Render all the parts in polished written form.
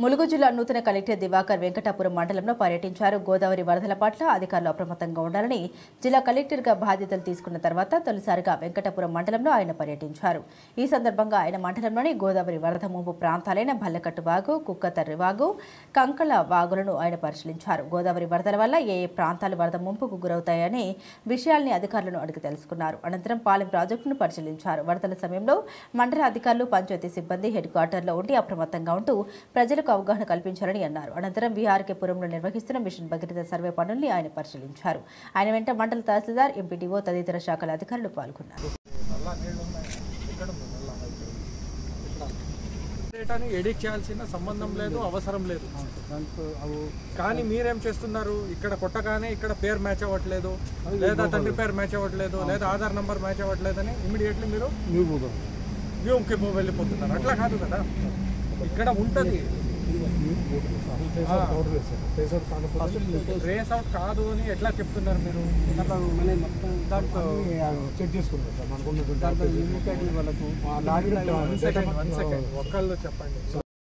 ములుగు జిల్లా నూతన కలెక్టర్ దివాకర్ వెంకటాపురం మండలంలో పర్యటించారు. గోదావరి వరదల పట్ల అధికారులు అప్రమత్తంగా ఉండాలని జిల్లా కలెక్టర్గా బాధ్యతలు తీసుకున్న తర్వాత తొలిసారిగా వెంకటాపురం మండలంలో ఆయన పర్యటించారు. ఈ సందర్భంగా ఆయన మండలంలోని గోదావరి వరద ముంపు ప్రాంతాలైన భల్లకట్టు వాగు, కుక్కతర్రి వాగు, కంకళ వాగులను ఆయన పరిశీలించారు. గోదావరి వరదల వల్ల ఏ ప్రాంతాలు వరద ముంపుకు గురవుతాయనే విషయాల్ని అధికారులను అడిగి తెలుసుకున్నారు. అనంతరం పాలెం ప్రాజెక్టును పరిశీలించారు. వరదల సమయంలో మండల అధికారులు, పంచాయతీ సిబ్బంది హెడ్ క్వార్టర్లో ఉండి అప్రమత్తంగా ఉంటూ ప్రజలకు అవగాహన కల్పించాలని అన్నారు. అనంతరం వీఆర్కే పురంలో నిర్వహిస్తున్న మిషన్ భగీరథ సర్వే పనుల్ని ఆయన పరిశీలించారు. ఆయన వెంట మండల తహసీల్దార్, ఎంపీడీఓ తదితర శాఖల అధికారులు పాల్గొన్నారు. ఎడిట్ చేయాల్సిన సంబంధం లేదు, అవసరం లేదు. కానీ మీరేం చేస్తున్నారు? ఇక్కడ కొట్టగానే ఇక్కడ పేరు మ్యాచ్ అవ్వట్లేదు, లేదా తండ్రి పేరు మ్యాచ్ అవ్వట్లేదు, లేదా ఆధార్ నంబర్ మ్యాచ్ అవ్వట్లేదని ఇమీడియట్లీ మీరు వ్యూకి వెళ్ళిపోతున్నారు. అట్లా కాదు కదా, ఇక్కడ ఉంటుంది. ట్రేస్ అవుట్ కాదు అని ఎట్లా చెప్తున్నారు మీరు? చెక్ చేసుకున్నారు ఒక్కళ్ళు చెప్పండి.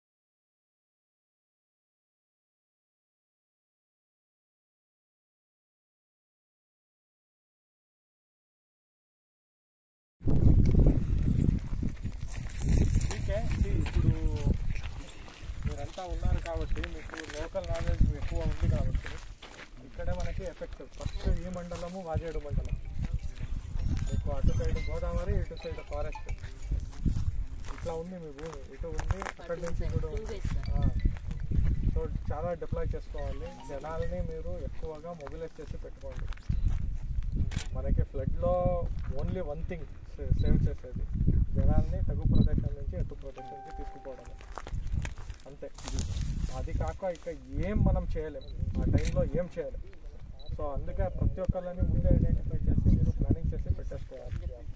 ఇప్పుడు మీరంతా ఉన్నారు కాబట్టి మీకు లోకల్ నాలెడ్జ్ ఎక్కువ ఉంది కాబట్టి ఇక్కడే మనకి ఎఫెక్ట్. ఫస్ట్ ఈ మండలము వాజేడు మండలం, మీకు అటు సైడ్ గోదావరి, ఇటు సైడ్ ఫారెస్ట్, ఇట్లా ఉంది మీ భూమి. ఇటు ఉంది, అక్కడి నుంచి ఇప్పుడు సో చాలా డిప్లాయ్ చేసుకోవాలి. జనాల్ని మీరు ఎక్కువగా మొబిలైజ్ చేసి పెట్టుకోండి. మనకి ఫ్లడ్లో ఓన్లీ వన్ థింగ్ సేవ్ చేసేది జనాల్ని తగు ప్రదేశం నుంచి ఎత్తు ప్రదేశానికి తీసుకుపోవడం అంతే. అది కాక ఇక ఏం మనం చేయలేము, ఆ టైంలో ఏం చేయలేము. సో అందుకే ప్రతి ఒక్కళ్ళని ముందే ఐడెంటిఫై చేసి మీరు ప్లానింగ్ చేసి పెట్టేసుకోవాలి.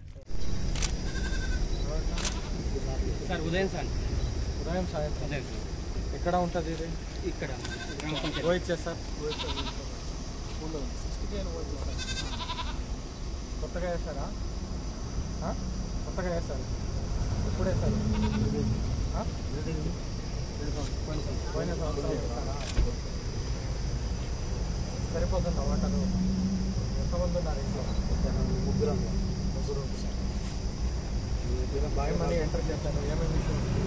ఉదయం సాయంత్రం ఎక్కడ ఉంటుంది ఇది? ఇక్కడ రోహిత్ చేస్తారు. స్కూల్లో 60 కొత్తగా వేస్తారా? కొత్తగా వేస్తారు. ఎప్పుడు వేస్తారు? పోయిన సంవత్సరం వేస్తారా? సరిపోతుందా వాటరు? ఎంతమంది ఉన్నారు ఇంట్లో? ముగ్గురు. బాగా మనీ ఎంటర్ చేస్తాను. ఏమేమి విషయం?